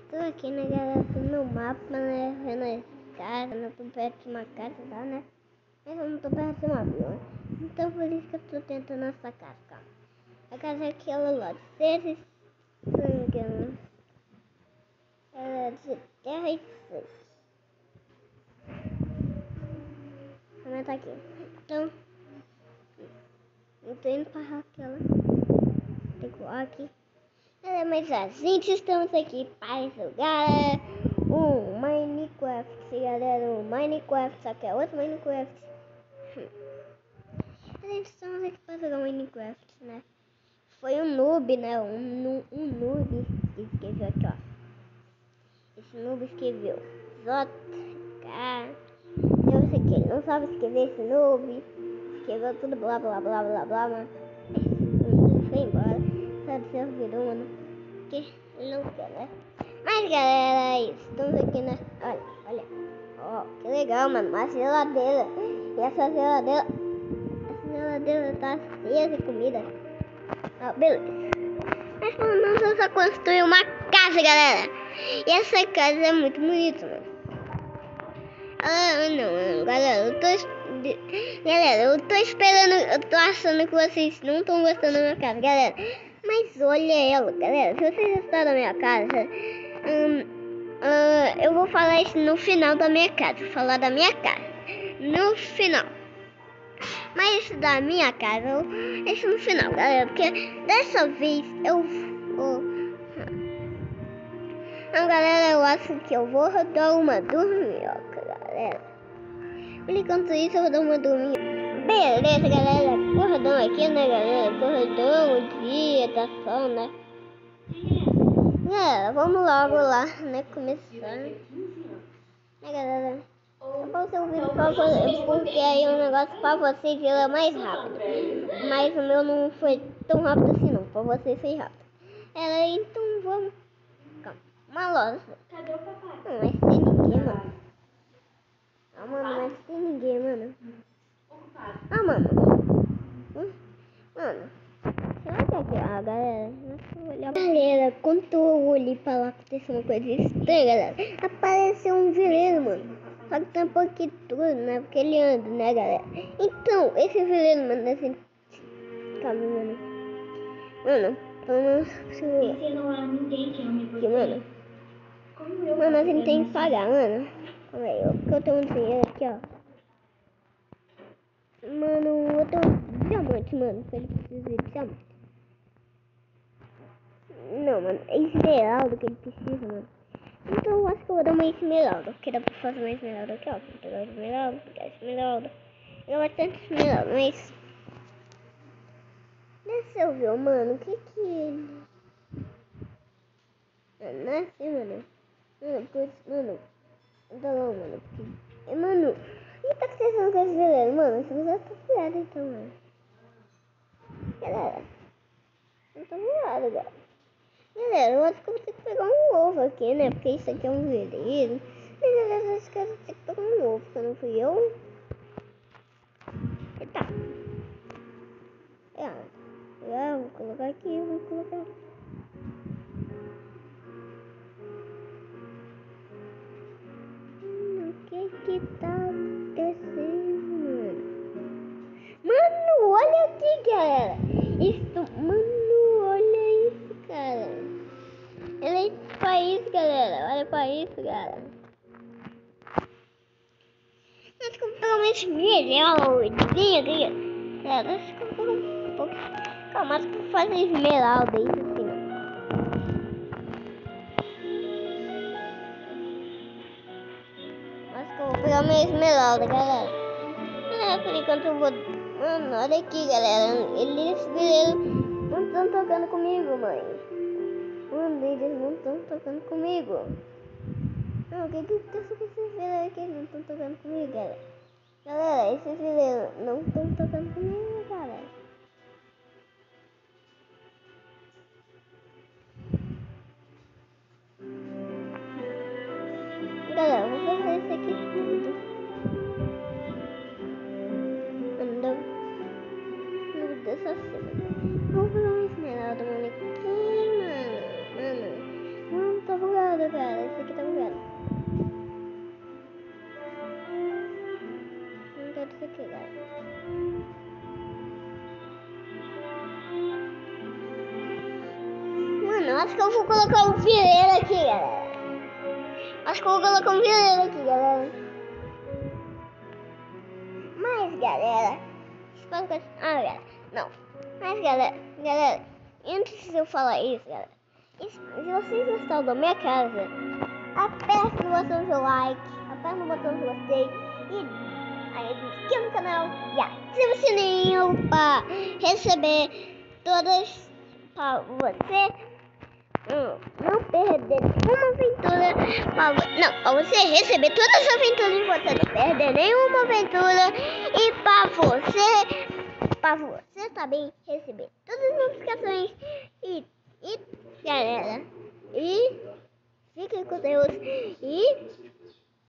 Tô aqui, né, galera, no mapa, né, vendo as casas, eu tô perto de uma casa lá, né, mas eu não tô perto de uma vila, então por isso que eu tô tentando essa casa, calma. A casa é aquela lá, de terra e sangue, né, ela é de terra e sangue. Ela tá aqui, então, eu tô indo pra aquela, tem que voar aqui. Mas a gente estamos aqui para jogar o Minecraft, galera, o Minecraft, só que é outro Minecraft. A gente estamos aqui para jogar o Minecraft, né? Foi um noob, né? Um noob que escreveu aqui, ó. Esse noob escreveu JK. Eu sei que ele não sabe escrever esse noob. Escreveu tudo blá blá blá blá blá, mano. Ele foi embora. Sabe o servidor, mano. Que ele não quer, né? Mas galera, estamos aqui, né? Olha. Ó, que legal, mano. Uma geladeira. E essa geladeira tá cheia de comida. Ó, beleza. Mas pelo menos eu só construí uma casa, galera. E essa casa é muito bonita, mano. Não, galera, eu tô esperando, eu tô achando que vocês não estão gostando da minha casa, galera. Mas olha ela, galera, se vocês gostaram da minha casa, eu vou falar isso no final da minha casa, no final. Mas isso da minha casa, isso no final, galera, porque dessa vez eu vou... Não, galera, eu acho que eu vou dar uma dorminhoca, galera. Enquanto isso, eu vou dar uma dorminhoca. Beleza, galera, acordão aqui, né, galera, acordão, o dia, tá sol, né. Galera, vamos logo lá, né, começar. Né, galera, eu vou ser um vídeo pra vocês, porque aí o negócio pra vocês é mais rápido. Mas o meu não foi tão rápido assim, não, pra vocês foi rápido. Então vamos... Calma, uma loja. Cadê o papai? Não vai ser ninguém, mano. Mano, não vai ser ninguém, mano. Mano. Mano. Será que aqui, galera? Galera, quando eu olhei pra lá, aconteceu uma coisa estranha, galera. Apareceu um vileiro, mano. Só que tá um pouquinho tudo, né? Porque ele anda, né, galera? Então, esse vileiro, mano, assim... Calma, mano. Mano, vamos... Você não há ninguém que ame você. Mano. Mano, a gente tem que pagar, mano. Calma aí, porque eu tenho um dinheiro aqui, ó. Mano, eu tenho diamante, mano. Ele precisa de diamante. Não, mano, é esmeralda que ele precisa, mano. Então eu acho que eu vou dar uma esmeralda. Porque dá pra fazer uma esmeralda aqui, ó. Vou pegar esmeralda. Eu bastante esmeralda, mas... Deixa eu ver, mano, o que ele... Não é assim, mano. Mano, tá bom, mano. Mano, o que tá acontecendo com esse vileiro, mano? Esse vileiro tá virado, então, mano. Galera, não tá virado, galera. Galera, eu acho que eu vou ter que pegar um ovo aqui, né? Porque isso aqui é um vileiro. Mas, galera, eu acho que eu vou ter que pegar um ovo, porque não fui eu. Eita. Vou colocar aqui, vou colocar. O que tá acontecendo, mano? Mano, olha aqui, galera. Mano, olha isso, cara. Olha pra isso, galera. Olha pra isso, galera. Acho que eu vou pegar uma esmeraldinha aqui. Galera, acho que eu vou pegar um pouco. Calma, acho que eu vou fazer esmeralda, isso assim, ó. Acho que eu vou pegar uma esmeralda, galera. Por enquanto eu vou... Mano, olha aqui, galera. Eles não estão tocando comigo, mãe. Mano, eles não estão tocando comigo. Não, o que aconteceu com esses vileiros aqui? Eles não estão tocando comigo, galera. Galera, esses vileiros não estão tocando comigo, galera. Galera, eu vou fazer isso aqui tudo. Meu Deus, só assim. Vou pegar uma esmeralda, mano. Aqui, mano. Mano, tá bugado, cara. Mano, acho que eu vou colocar um vileiro aqui, galera. Acho que eu vou colocar um vileiro aqui, galera. Mas, galera, espero que... Ah, galera, não. Mas, galera, antes de eu falar isso, galera, se vocês gostaram da minha casa, aperte no botão do like, aperte no botão do gostei e aí se inscreva no canal e ative o sininho para receber todas, para você não perder nenhuma aventura, para você receber todas as aventuras e você não perder nenhuma aventura e para você também receber todas as notificações e galera, e fiquem com Deus e